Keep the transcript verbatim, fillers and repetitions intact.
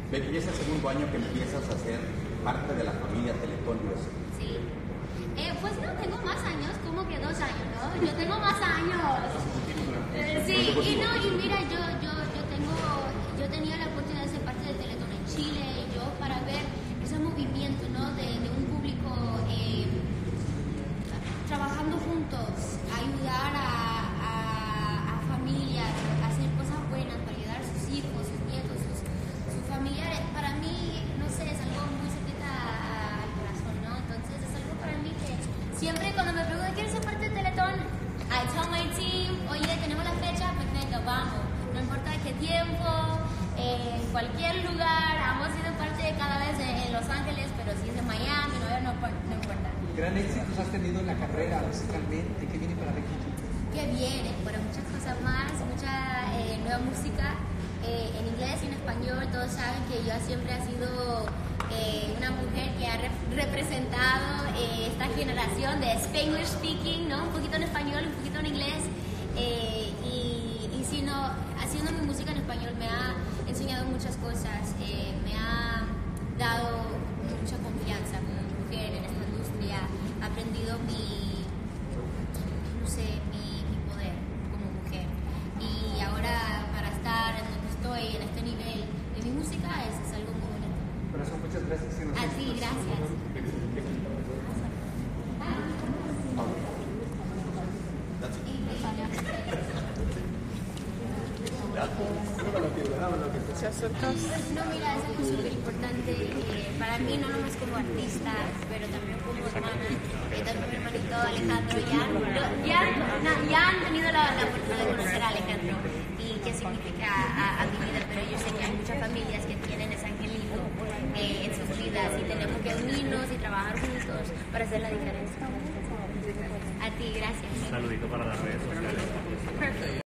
Becky, ya es el segundo año que empiezas a ser parte de la familia Teletón U S A. Sí. Eh, pues no tengo más años, como que dos años, ¿no? Yo tengo más años. Eh, sí, y no, y mira, yo, yo, yo tengo, yo tenía la oportunidad de ser parte del Teletón en Chile, y yo para ver ese movimiento, ¿no? De, de un público eh, trabajando juntos, ayudar a, a, a familias, a hacer cosas buenas para ayudar a sus hijos, sus nietos, sus, sus familiares. Para mí, no sé, es algo muy cerquita al corazón, ¿no? Entonces es algo para mí que siempre cuando me preguntan ¿quieres ser parte del Teletón? I tell my team, oye, tenemos la fecha, perfecto, vamos. No importa qué tiempo, en cualquier lugar, hemos sido parte de cada vez en Los Ángeles, pero si es en Miami, no, no, no importa. Gran éxito has tenido en la carrera musicalmente, ¿qué viene para Becky G? Que viene, bueno, muchas cosas más, mucha eh, nueva música eh, en inglés y en español. Todos saben que yo siempre he sido eh, una mujer que ha rep representado eh, esta generación de Spanglish speaking, ¿no? Un poquito en español, un poquito en inglés. Eh, y, y si no, haciendo mi música en español me ha enseñado muchas cosas, eh, me ha dado mucha confianza como mujer en esta industria, he aprendido mi, no sé, mi, mi poder como mujer. Y ahora para estar en donde estoy, en este nivel de mi música, es, es algo muy bonito. Corazón, muchas gracias. A ti, gracias. No, mira, es algo súper importante eh, para mí, no nomás como artista, pero también como hermana. Eh, tanto mi hermanito Alejandro ya, ya, ya, ya han tenido la, la oportunidad de conocer a Alejandro y qué significa a, a mi vida, pero yo sé que hay muchas familias que tienen ese angelito eh, en sus vidas y tenemos que unirnos y trabajar juntos para hacer la diferencia. A ti, gracias. Un saludito para las redes sociales. Perfect.